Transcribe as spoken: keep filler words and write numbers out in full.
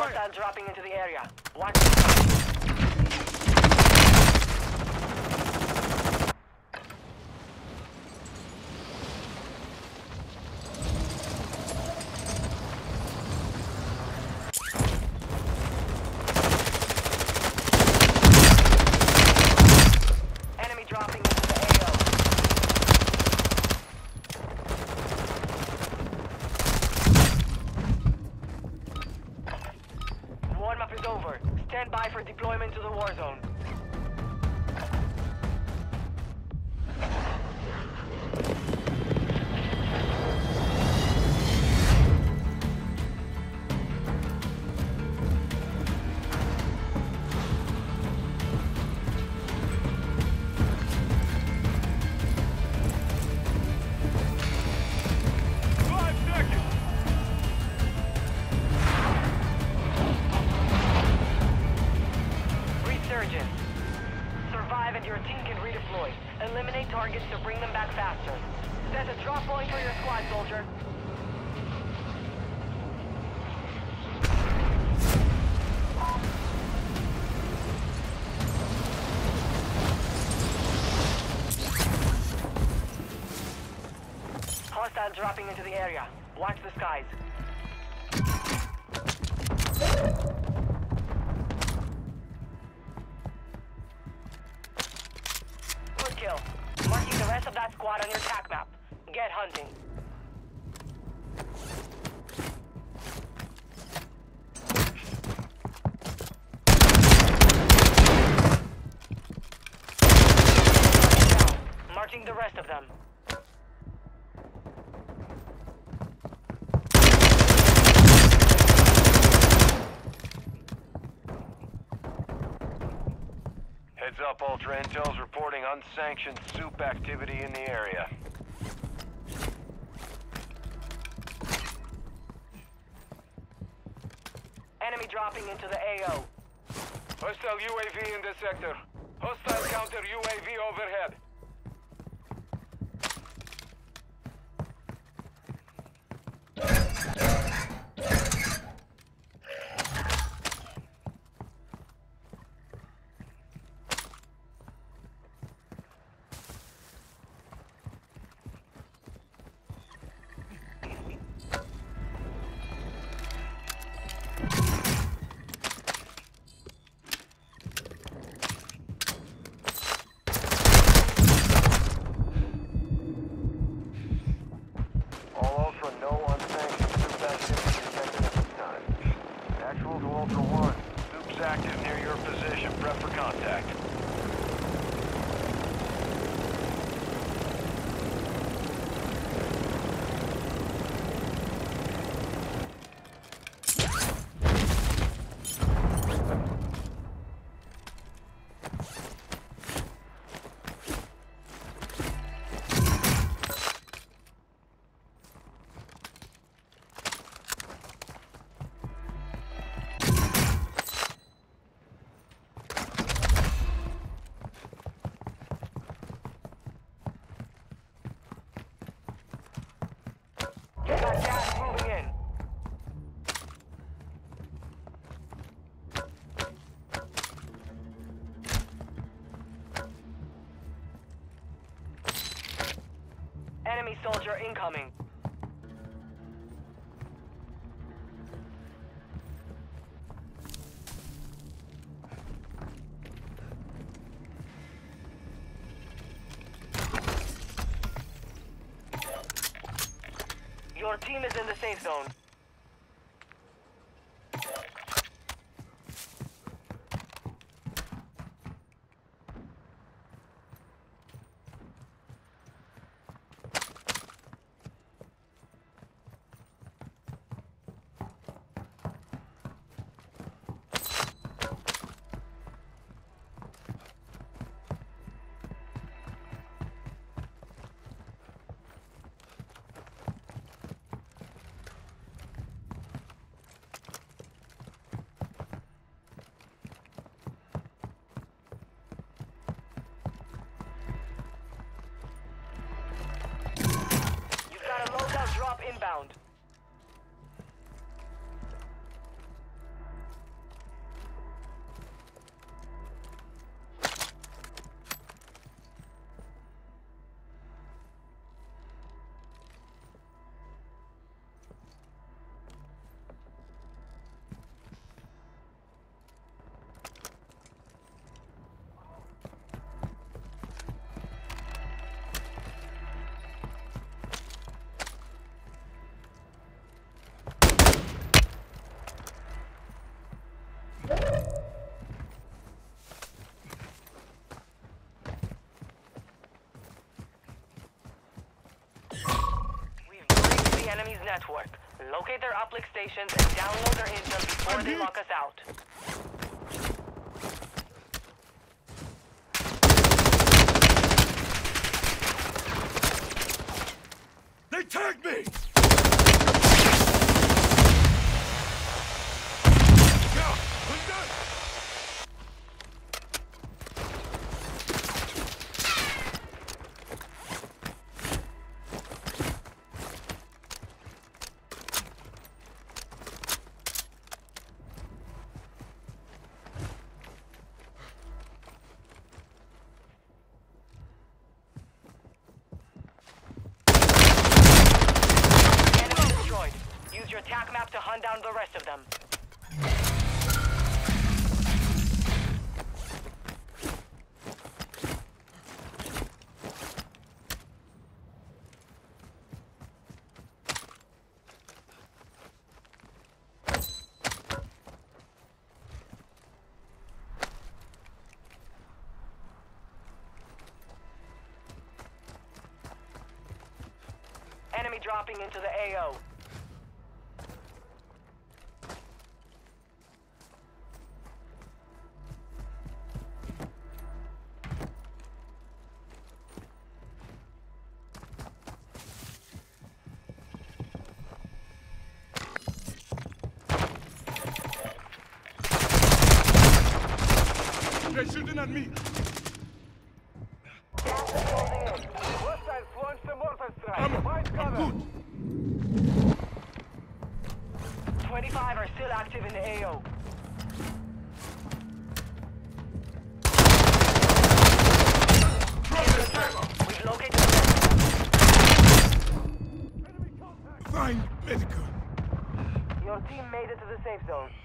Hostile dropping into the area. Watch. Enemy dropping into the A O. Warm-up is over. Stand by for deployment to the war zone. Resurgence. Survive and your team can redeploy. Eliminate targets to bring them back faster. Set a drop point for your squad, soldier. Hostile dropping into the area. Watch the skies. Good kill. Marking the rest of that squad on your attack map. Get hunting. Marching the rest of them. Heads up, Ultra Intel's reporting unsanctioned soup activity in the area. Enemy dropping into the A O. Hostile U A V in this sector. Hostile counter U A V overhead. All Ultra, no unsanctioned soup activity detected at this time. Actual to Ultra One. Soup's active near your position. Prep for contact. Got gas moving in. Enemy soldier incoming. Your team is in the safe zone. Drop inbound. enemy's network. Locate their uplink stations and download their intel before I'm they hit. lock us out. They tagged me! Yeah, we're done! Enemy destroyed. Use your attack map to hunt down the rest of them. Enemy dropping into the A O. They're shooting at me! Hostiles launched a mortar strike. I'm, Find I'm cover. good! twenty-five are still active in the A O. We've located the Find medical! Your team made it to the safe zone.